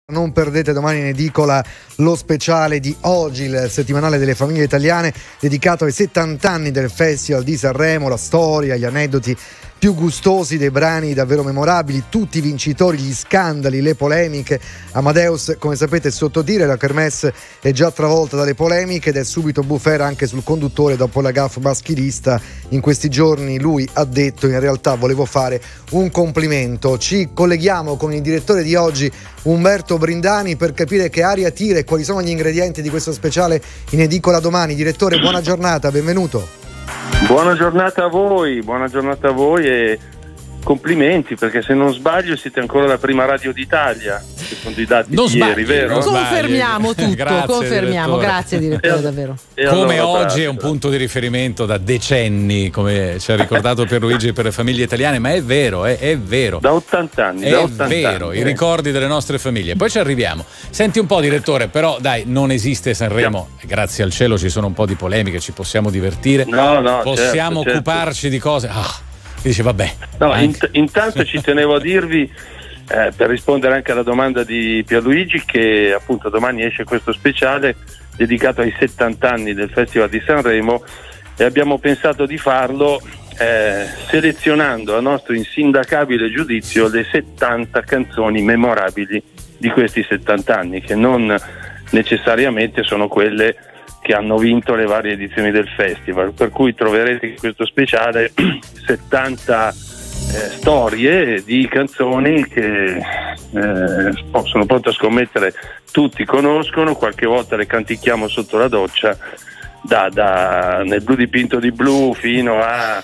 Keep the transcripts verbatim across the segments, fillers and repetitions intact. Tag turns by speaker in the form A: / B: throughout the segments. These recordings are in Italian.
A: Non perdete domani in edicola lo speciale di oggi, il settimanale delle famiglie italiane dedicato ai settanta anni del Festival di Sanremo, la storia, gli aneddoti più gustosi dei brani davvero memorabili, tutti i vincitori, gli scandali, le polemiche. Amadeus, come sapete, è sotto tiro, la kermesse è già travolta dalle polemiche ed è subito bufera anche sul conduttore dopo la gaffe maschilista. In questi giorni lui ha detto: in realtà volevo fare un complimento. Ci colleghiamo con il direttore di oggi, Umberto Brindani, per capire che aria tira e quali sono gli ingredienti di questo speciale in edicola domani. Direttore, buona giornata, benvenuto.
B: Buona giornata a voi, buona giornata a voi e complimenti, perché se non sbaglio siete ancora la prima radio d'Italia, secondo i dati
C: non
B: di
C: sbagli,
B: ieri, vero?
D: Confermiamo tutto,
C: grazie,
D: confermiamo,
C: direttore.
D: grazie direttore, davvero.
B: E
C: Come
B: allora,
C: oggi è un punto di riferimento da decenni, come ci ha ricordato Pierluigi per le famiglie italiane, ma è vero, è, è vero.
B: Da ottanta anni,
C: È
B: da ottanta
C: vero,
B: anni,
C: i
B: eh.
C: ricordi delle nostre famiglie. Poi ci arriviamo. Senti un po', direttore, però dai, non esiste Sanremo, grazie al cielo ci sono un po' di polemiche, ci possiamo divertire,
B: No, no,
C: possiamo
B: certo,
C: occuparci
B: certo.
C: di cose. Ah, dice vabbè.
B: No,
C: anche-
B: int- intanto ci tenevo a dirvi, eh, per rispondere anche alla domanda di Pierluigi, che appunto domani esce questo speciale dedicato ai settanta anni del Festival di Sanremo e abbiamo pensato di farlo eh, selezionando a nostro insindacabile giudizio le settanta canzoni memorabili di questi settanta anni, che non necessariamente sono quelle che hanno vinto le varie edizioni del festival, per cui troverete in questo speciale settanta eh, storie di canzoni che eh, sono pronto a scommettere tutti conoscono, qualche volta le canticchiamo sotto la doccia, da, da nel blu dipinto di blu fino a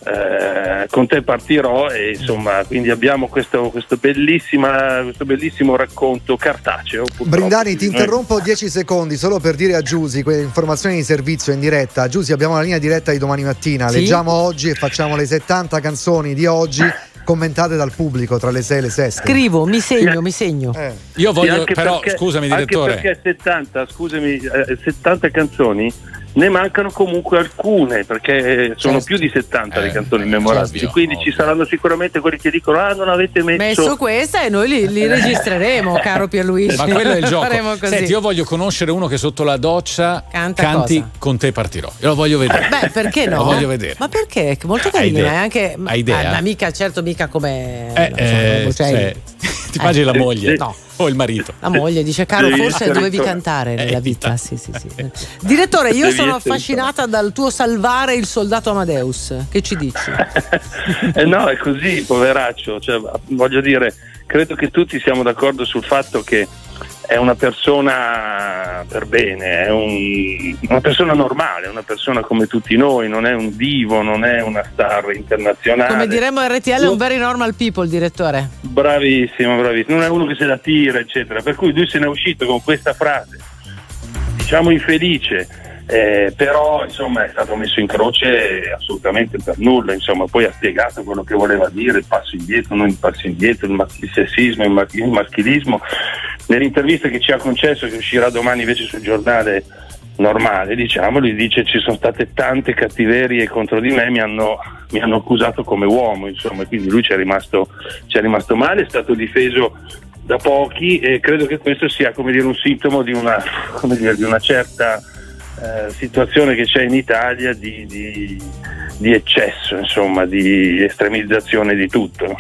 B: eh, Con te partirò, e insomma, quindi abbiamo questo, questo, bellissima, questo bellissimo racconto cartaceo.
A: Brindani, ti interrompo dieci secondi solo per dire a Giusy quelle informazioni di servizio in diretta. Giusy, abbiamo la linea diretta di domani mattina,
D: Sì?
A: leggiamo oggi e facciamo le settanta canzoni di oggi commentate dal pubblico tra le sei e le sette.
D: Scrivo, mi segno, mi segno.
A: Eh.
C: Io
B: Sì,
C: voglio,
B: anche
C: però,
B: perché-
C: scusami direttore.
B: Anche perché settanta, scusami, eh, settanta canzoni ne mancano comunque alcune, perché sono
D: Certo.
B: più di settanta
C: Eh,
B: le canzoni
C: eh,
B: memorabili,
C: ovvio,
B: quindi
C: ovvio.
B: ci saranno sicuramente quelli che dicono: ah, non avete messo,
D: Messo questa e noi li, li registreremo, caro Pierluigi.
C: Ma quello è il gioco.
D: Faremo così.
C: Senti, io voglio conoscere uno che sotto la doccia
D: Canta
C: canti
D: cosa?
C: Con te partirò. Io lo voglio vedere.
D: Beh, perché no?
C: Lo voglio vedere.
D: Ma perché? Che molto
C: Hai
D: carino,
C: idea?
D: è anche
C: Hai idea?
D: ah, ma mica, certo, mica come
C: Eh,
D: non so,
C: eh,
D: cioè,
C: cioè, ti immagini la
B: Eh,
C: moglie?
B: sì.
D: No.
C: O il marito?
D: la moglie dice: caro,
B: Devi
D: forse
B: essere
D: dovevi
B: to-
D: cantare nella
C: Eh,
D: vita. Sì, sì, sì. Direttore, io
B: Devi
D: sono
B: essere
D: affascinata dal tuo salvare il soldato Amadeus. Che ci dici?
B: eh no, è così, poveraccio. Cioè, voglio dire, credo che tutti siamo d'accordo sul fatto che è una persona per bene, è un- una persona normale, una persona come tutti noi, non è un divo, non è una star internazionale.
D: Come diremmo a R T L, è un very normal people, direttore.
B: Bravissimo, bravissimo, non è uno che se la tira, eccetera. Per cui lui se n'è uscito con questa frase, diciamo infelice, eh, però insomma è stato messo in croce assolutamente per nulla. Insomma, poi ha spiegato quello che voleva dire, il passo indietro, non il passo indietro, il, mas- il sessismo, il, mas- il maschilismo. Nell'intervista che ci ha concesso, che uscirà domani invece sul giornale normale, diciamo, lui dice: ci sono state tante cattiverie contro di me, mi hanno, mi hanno accusato come uomo, insomma, quindi lui ci è rimasto, ci è rimasto male, è stato difeso da pochi e credo che questo sia, come dire, un sintomo di una, come dire, di una certa eh, situazione che c'è in Italia di, di, di eccesso, insomma, di estremizzazione di tutto.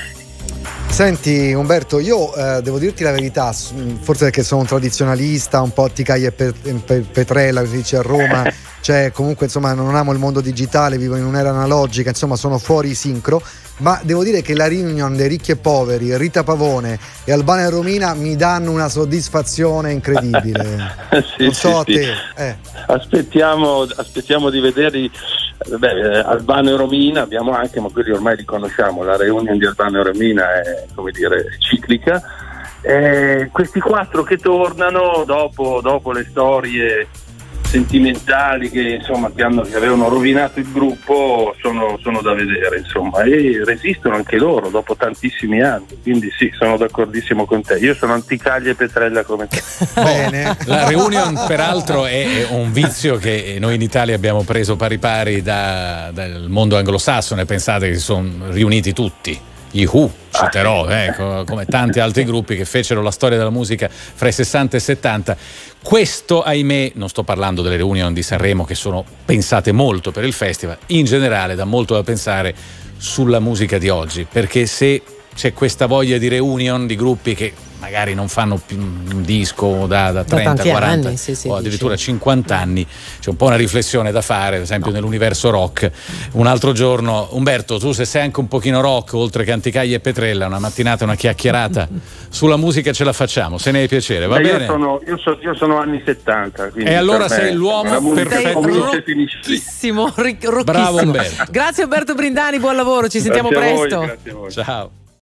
A: Senti Umberto, io eh, devo dirti la verità, s- forse perché sono un tradizionalista, un po' Atticaia e Pe- Pe- Petrella, che si dice a Roma, cioè comunque insomma non amo il mondo digitale, vivo in un'era analogica, insomma sono fuori sincro, ma devo dire che la reunion dei ricchi e poveri, Rita Pavone e Albano e Romina mi danno una soddisfazione incredibile.
B: Sì,
A: non so
B: sì,
A: a
B: sì.
A: te. Eh.
B: Aspettiamo, aspettiamo di vederli. Beh, eh, Albano e Romina abbiamo anche, ma quelli ormai li conosciamo. La reunion di Albano e Romina è, come dire, ciclica. Eh, questi quattro che tornano dopo, dopo le storie sentimentali che insomma che, hanno, che avevano rovinato il gruppo sono, sono da vedere, insomma, e resistono anche loro dopo tantissimi anni, quindi sì, sono d'accordissimo con te. Io sono Anticaglia e Petrella come te.
A: Bene.
C: La reunion peraltro è un vizio che noi in Italia abbiamo preso pari pari da, dal mondo anglosassone. Pensate che si sono riuniti tutti, i Who, citerò, eh, come tanti altri gruppi che fecero la storia della musica fra i sessanta e i settanta. Questo, ahimè, non sto parlando delle reunion di Sanremo che sono pensate molto per il festival, in generale dà molto da pensare sulla musica di oggi, perché se c'è questa voglia di reunion di gruppi che magari non fanno più un disco da, da trenta, quaranta
D: anni, sì, sì,
C: o addirittura
D: dici.
C: cinquanta anni, c'è un po' una riflessione da fare, ad esempio no. nell'universo rock. Un altro giorno, Umberto, tu se sei anche un pochino rock, oltre che Anticaglia e Petrella, una mattinata, una chiacchierata sulla musica ce la facciamo, se ne hai piacere, va
B: Beh,
C: bene?
B: Io sono, io, so, io sono anni settanta.
C: E allora sei l'uomo perfetto.
D: Rocchissimo, rocchissimo.
C: Bravo Umberto.
D: Grazie Umberto Brindani, buon lavoro, ci sentiamo
B: Grazie a voi,
D: presto.
B: grazie a voi.
C: Ciao.